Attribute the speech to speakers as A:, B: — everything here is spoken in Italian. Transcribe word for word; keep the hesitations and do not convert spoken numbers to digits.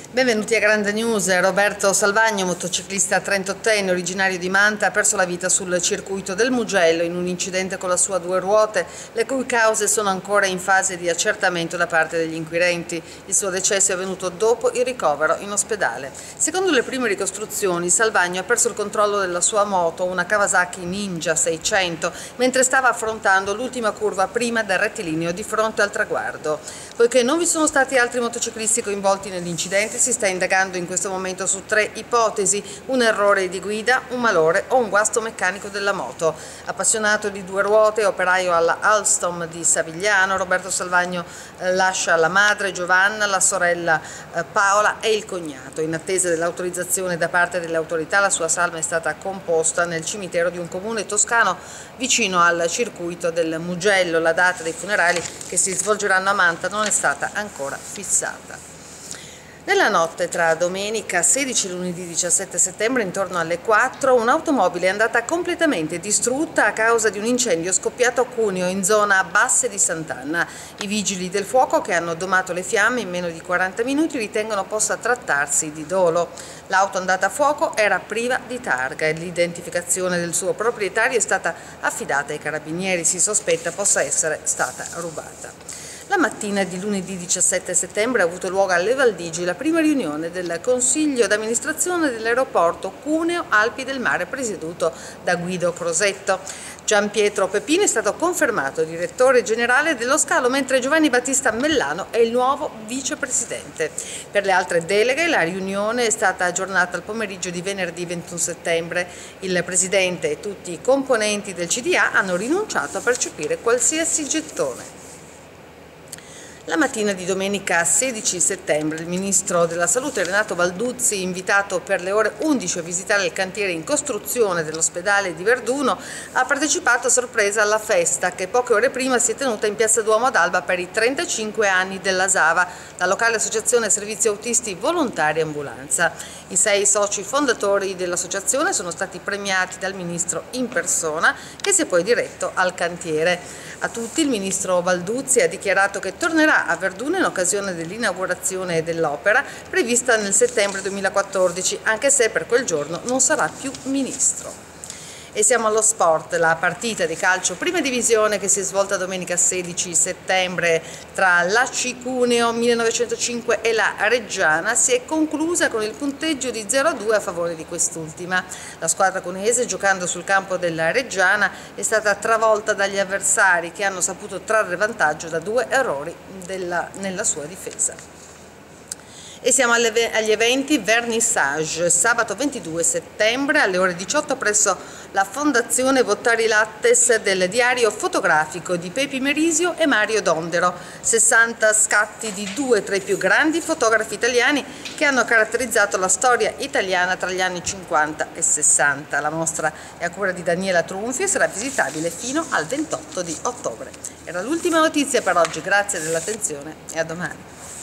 A: Benvenuti a Grande News. Roberto Salvagno, motociclista trentottenne originario di Manta, ha perso la vita sul circuito del Mugello in un incidente con la sua due ruote, le cui cause sono ancora in fase di accertamento da parte degli inquirenti. Il suo decesso è avvenuto dopo il ricovero in ospedale. Secondo le prime ricostruzioni, Salvagno ha perso il controllo della sua moto, una Kawasaki Ninja seicento, mentre stava affrontando l'ultima curva prima del rettilineo di fronte al traguardo. Poiché non vi sono stati altri motociclisti coinvolti nell'incidente, si sta indagando in questo momento su tre ipotesi: un errore di guida, un malore o un guasto meccanico della moto. Appassionato di due ruote, operaio alla Alstom di Savigliano, Roberto Salvagno eh, lascia la madre Giovanna, la sorella eh, Paola e il cognato. In attesa dell'autorizzazione da parte delle autorità, la sua salma è stata composta nel cimitero di un comune toscano vicino al circuito del Mugello. La data dei funerali, che si svolgeranno a Manta, non è stata ancora fissata. Nella notte tra domenica sedici e lunedì diciassette settembre, intorno alle quattro, un'automobile è andata completamente distrutta a causa di un incendio scoppiato a Cuneo, in zona Basse di Sant'Anna. I vigili del fuoco, che hanno domato le fiamme in meno di quaranta minuti, ritengono possa trattarsi di dolo. L'auto andata a fuoco era priva di targa e l'identificazione del suo proprietario è stata affidata ai carabinieri. Si sospetta possa essere stata rubata. La mattina di lunedì diciassette settembre ha avuto luogo alle Valdigi la prima riunione del Consiglio d'amministrazione dell'aeroporto Cuneo Alpi del Mare, presieduto da Guido Crosetto. Gian Pietro Pepino è stato confermato direttore generale dello scalo, mentre Giovanni Battista Mellano è il nuovo vicepresidente. Per le altre deleghe la riunione è stata aggiornata al pomeriggio di venerdì ventuno settembre. Il presidente e tutti i componenti del C D A hanno rinunciato a percepire qualsiasi gettone. La mattina di domenica sedici settembre il ministro della Salute Renato Balduzzi, invitato per le ore undici a visitare il cantiere in costruzione dell'ospedale di Verduno, ha partecipato a sorpresa alla festa che poche ore prima si è tenuta in Piazza Duomo ad Alba per i trentacinque anni della Sava, la locale associazione servizi autisti volontari ambulanza. I sei soci fondatori dell'associazione sono stati premiati dal ministro in persona, che si è poi diretto al cantiere. A tutti il ministro Balduzzi ha dichiarato che tornerà a Verduno in occasione dell'inaugurazione dell'opera prevista nel settembre duemilaquattordici, anche se per quel giorno non sarà più ministro. E siamo allo sport. La partita di calcio prima divisione, che si è svolta domenica sedici settembre tra l'A C Cuneo millenovecentocinque e la Reggiana, si è conclusa con il punteggio di zero a due a favore di quest'ultima. La squadra cuneese, giocando sul campo della Reggiana, è stata travolta dagli avversari, che hanno saputo trarre vantaggio da due errori della, nella sua difesa. E siamo agli eventi Vernissage. Sabato ventidue settembre alle ore diciotto presso la Fondazione Bottari Lattes del diario fotografico di Pepi Merisio e Mario Dondero. sessanta scatti di due tra i più grandi fotografi italiani che hanno caratterizzato la storia italiana tra gli anni cinquanta e sessanta. La mostra è a cura di Daniela Trunfi e sarà visitabile fino al ventotto di ottobre. Era l'ultima notizia per oggi, grazie dell'attenzione e a domani.